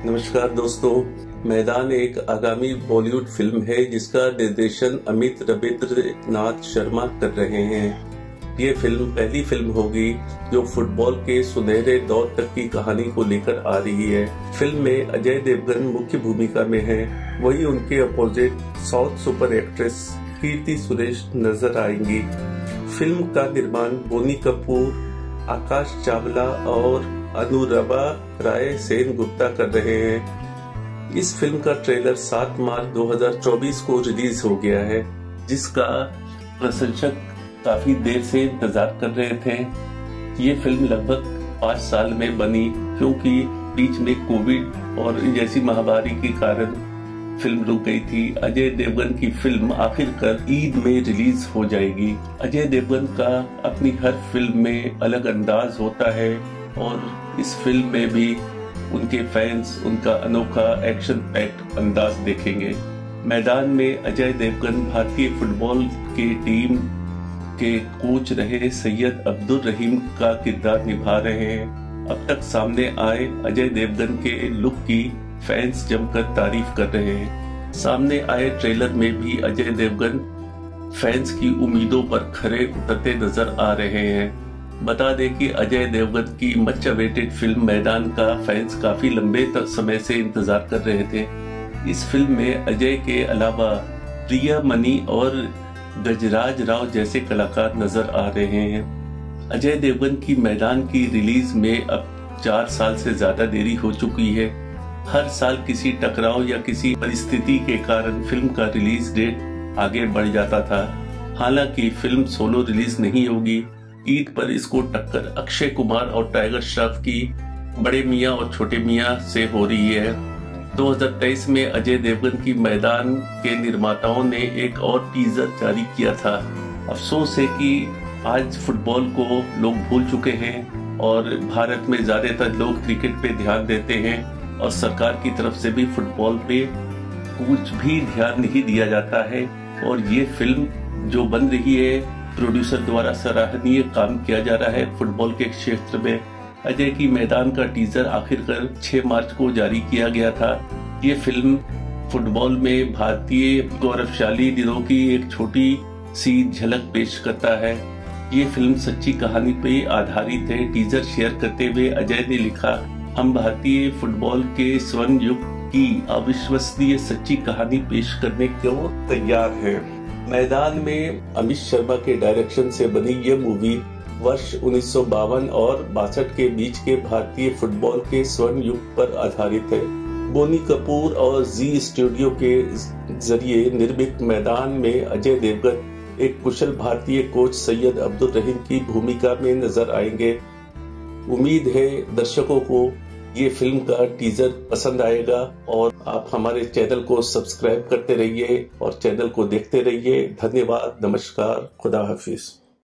नमस्कार दोस्तों, मैदान एक आगामी बॉलीवुड फिल्म है जिसका निर्देशन अमित रविंद्रनाथ शर्मा कर रहे हैं। ये फिल्म पहली फिल्म होगी जो फुटबॉल के सुनहरे दौर तक की कहानी को लेकर आ रही है। फिल्म में अजय देवगन मुख्य भूमिका में है, वही उनके opposite south super actress Keerthy Suresh नजर आएंगी। फिल्म का निर्माण बोनी कपूर, आकाश चावला और अनुराधा राय सेन गुप्ता कर रहे हैं। इस फिल्म का ट्रेलर 7 मार्च 2024 को रिलीज हो गया है, जिसका प्रशंसक काफी देर से इंतजार कर रहे थे। ये फिल्म लगभग 5 साल में बनी, क्योंकि बीच में कोविड और जैसी महामारी के कारण फिल्म रुक गई थी। अजय देवगन की फिल्म आखिरकार ईद में रिलीज हो जाएगी। अजय देवगन का अपनी हर फिल्म में अलग अंदाज होता है और इस फिल्म में भी उनके फैंस उनका अनोखा एक्शन पैक्ड अंदाज देखेंगे। मैदान में अजय देवगन भारतीय फुटबॉल की टीम के कोच रहे सैयद अब्दुल रहीम का किरदार निभा रहे हैं। अब तक सामने आए अजय देवगन के लुक की फैंस जमकर तारीफ कर रहे हैं। सामने आए ट्रेलर में भी अजय देवगन फैंस की उम्मीदों पर खरे उतरते नजर आ रहे हैं। बता दें कि अजय देवगन की मच अवेटेड फिल्म मैदान का फैंस काफी लंबे समय से इंतजार कर रहे थे। इस फिल्म में अजय के अलावा प्रिया मनी और गजराज राव जैसे कलाकार नजर आ रहे हैं। अजय देवगन की मैदान की रिलीज में अब 4 साल से ज्यादा देरी हो चुकी है। हर साल किसी टकराव या किसी परिस्थिति के कारण फिल्म का रिलीज डेट आगे बढ़ जाता था। हालांकि फिल्म सोलो रिलीज नहीं होगी। ईद पर इसको टक्कर अक्षय कुमार और टाइगर श्रॉफ की बड़े मियां और छोटे मियां से हो रही है। 2023 में अजय देवगन की मैदान के निर्माताओं ने एक और टीजर जारी किया था। अफसोस है कि आज फुटबॉल को लोग भूल चुके हैं और भारत में ज्यादातर लोग क्रिकेट पे ध्यान देते हैं और सरकार की तरफ से भी फुटबॉल पे कुछ भी ध्यान नहीं दिया जाता है। और ये फिल्म जो बन रही है, प्रोड्यूसर द्वारा सराहनीय काम किया जा रहा है फुटबॉल के क्षेत्र में। अजय की मैदान का टीजर आखिरकार 6 मार्च को जारी किया गया था। ये फिल्म फुटबॉल में भारतीय गौरवशाली दिनों की एक छोटी सी झलक पेश करता है। ये फिल्म सच्ची कहानी पे आधारित है। टीजर शेयर करते हुए अजय ने लिखा, हम भारतीय फुटबॉल के स्वर्ण युग की अविश्वसनीय सच्ची कहानी पेश करने को तैयार है। मैदान में अमित शर्मा के डायरेक्शन से बनी यह मूवी वर्ष 1952 और 62 के बीच के भारतीय फुटबॉल के स्वर्ण युग पर आधारित है। बोनी कपूर और जी स्टूडियो के जरिए निर्मित मैदान में अजय देवगन एक कुशल भारतीय कोच सैयद अब्दुल रहीम की भूमिका में नजर आएंगे। उम्मीद है दर्शकों को ये फिल्म का टीजर पसंद आएगा और आप हमारे चैनल को सब्सक्राइब करते रहिए और चैनल को देखते रहिए। धन्यवाद, नमस्कार, खुदा हाफिज।